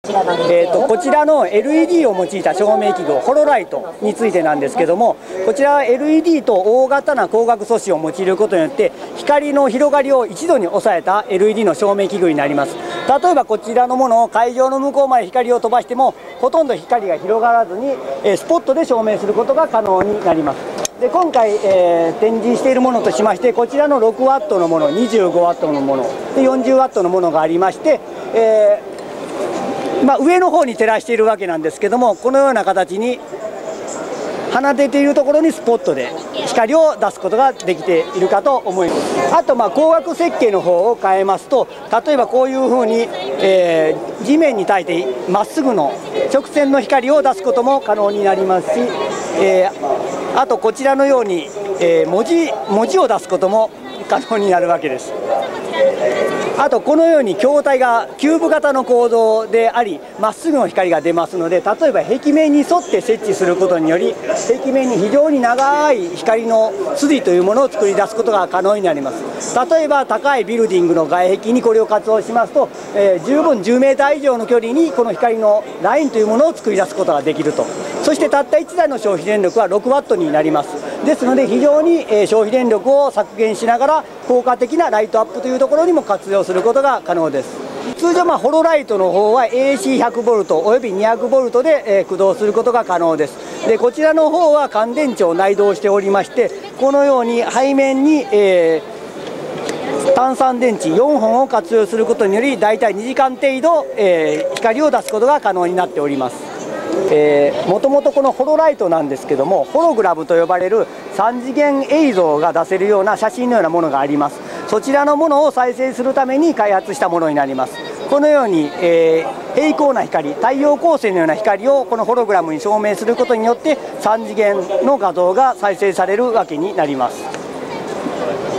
こちらの LED を用いた照明器具、ホロライトについてなんですけども、こちらは LED と大型な光学素子を用いることによって光の広がりを一度に抑えた LED の照明器具になります。例えばこちらのものを会場の向こうまで光を飛ばしてもほとんど光が広がらずにスポットで照明することが可能になります。で今回、展示しているものとしまして、こちらの6ワットのもの、25ワットのもので40ワットのものがありまして、上の方に照らしているわけなんですけども、このような形に放てているところにスポットで光を出すことができているかと思います。あと光学設計の方を変えますと、例えばこういうふうに、地面に対してまっすぐの直線の光を出すことも可能になりますし、あとこちらのように、文字を出すことも可能になるわけです。あとこのように筐体がキューブ型の構造であり、まっすぐの光が出ますので、例えば壁面に沿って設置することにより壁面に非常に長い光の筋というものを作り出すことが可能になります。例えば高いビルディングの外壁にこれを活用しますと、十分10メーター以上の距離にこの光のラインというものを作り出すことができると。そしてたった1台の消費電力は6ワットになります。ですので非常に消費電力を削減しながら効果的なライトアップというところにも活用することが可能です。通常ホロライトの方は AC100V および 200V で駆動することが可能です。でこちらの方は乾電池を内蔵しておりまして、このように背面に、単三電池4本を活用することによりだいたい2時間程度、光を出すことが可能になっております。もともとこのホロライトなんですけども、ホログラムと呼ばれる3次元映像が出せるような写真のようなものがあります。そちらのものを再生するために開発したものになります。このように、平行な光、太陽光線のような光をこのホログラムに照明することによって3次元の画像が再生されるわけになります。